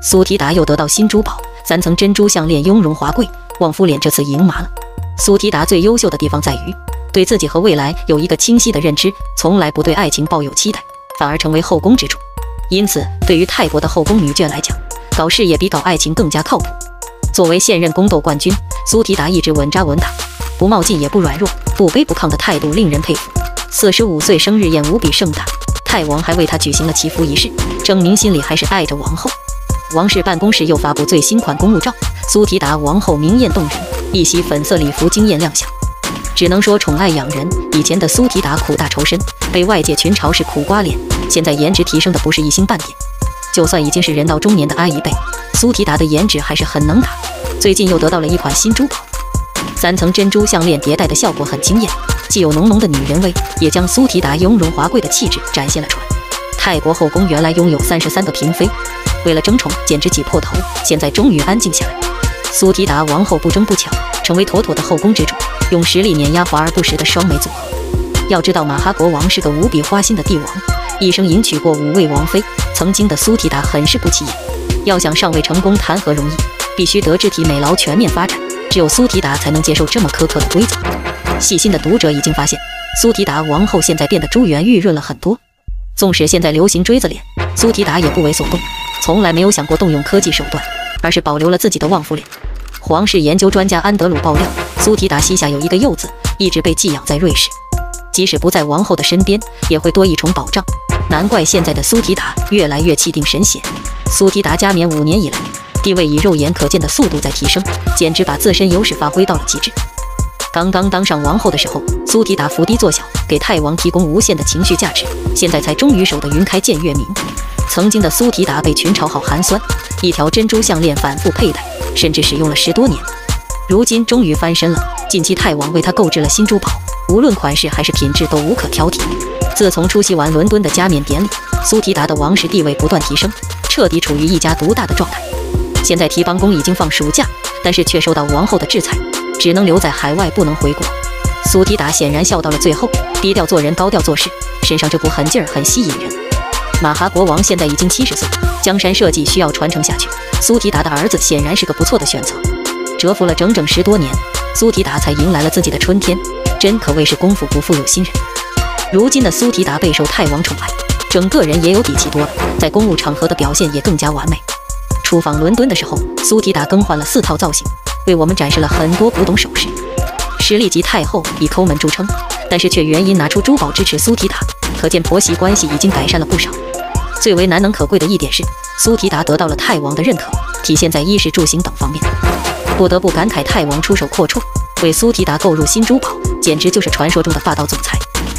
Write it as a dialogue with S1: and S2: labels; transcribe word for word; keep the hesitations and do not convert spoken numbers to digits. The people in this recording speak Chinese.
S1: 苏提达又得到新珠宝，三层珍珠项链雍容华贵，旺夫脸这次赢麻了。苏提达最优秀的地方在于，对自己和未来有一个清晰的认知，从来不对爱情抱有期待，反而成为后宫之主。因此，对于泰国的后宫女眷来讲，搞事业比搞爱情更加靠谱。作为现任宫斗冠军，苏提达一直稳扎稳打，不冒进也不软弱，不卑不亢的态度令人佩服。四十五岁生日宴无比盛大，泰王还为他举行了祈福仪式，证明心里还是爱着王后。王室办公室又发布最新款公务照，苏提达王后明艳动人，一袭粉色礼服惊艳亮相。只能说宠爱养人，以前的苏提达苦大仇深，被外界群嘲是苦瓜脸，现在颜值提升的不是一星半点。就算已经是人到中年的阿姨辈，苏提达的颜值还是很能打。最近又得到了一款新珠宝，三层珍珠项链叠戴的效果很惊艳，既有浓浓的女人味，也将苏提达雍容华贵的气质展现了出来。泰国后宫原来拥有三十三个嫔妃，为了争宠简直挤破头，现在终于安静下来。苏提达王后不争不抢，成为妥妥的后宫之主，用实力碾压华而不实的双美组合。要知道马哈国王是个无比花心的帝王，一生迎娶过五位王妃，曾经的苏提达很是不起眼。要想上位成功谈何容易，必须德智体美劳全面发展，只有苏提达才能接受这么苛刻的规则。细心的读者已经发现，苏提达王后现在变得珠圆玉润了很多。纵使现在流行锥子脸，苏提达也不为所动，从来没有想过动用科技手段，而是保留了自己的旺夫脸。皇室研究专家安德鲁爆料，苏提达膝下有一个幼子，一直被寄养在瑞士，即使不在王后的身边，也会多一重保障。难怪现在的苏提达越来越气定神闲。苏提达加冕五年以来，地位以肉眼可见的速度在提升，简直把自身优势发挥到了极致。刚刚当上王后的时候，苏提达伏低做小，给泰王提供无限的情绪价值，现在才终于守得云开见月明。曾经的苏提达被群嘲好寒酸，一条珍珠项链反复佩戴，甚至使用了十多年。如今终于翻身了，近期泰王为他购置了新珠宝，无论款式还是品质都无可挑剔。自从出席完伦敦的加冕典礼，苏提达的王室地位不断提升，彻底处于一家独大的状态。现在提帮宫已经放暑假，但是却受到王后的制裁，只能留在海外，不能回国。苏提达显然笑到了最后，低调做人，高调做事，身上这股狠劲儿很吸引人。马哈国王现在已经七十岁，江山社稷需要传承下去，苏提达的儿子显然是个不错的选择。蛰伏了整整十多年，苏提达才迎来了自己的春天，真可谓是功夫不负有心人。如今的苏提达备受泰王宠爱，整个人也有底气多了，在公务场合的表现也更加完美。出访伦敦的时候，苏提达更换了四套造型，为我们展示了很多古董首饰。实力级太后以抠门著称，但是却原因拿出珠宝支持苏提达，可见婆媳关系已经改善了不少。最为难能可贵的一点是，苏提达得到了泰王的认可，体现在衣食住行等方面。不得不感慨泰王出手阔绰，为苏提达购入新珠宝，简直就是传说中的霸道总裁。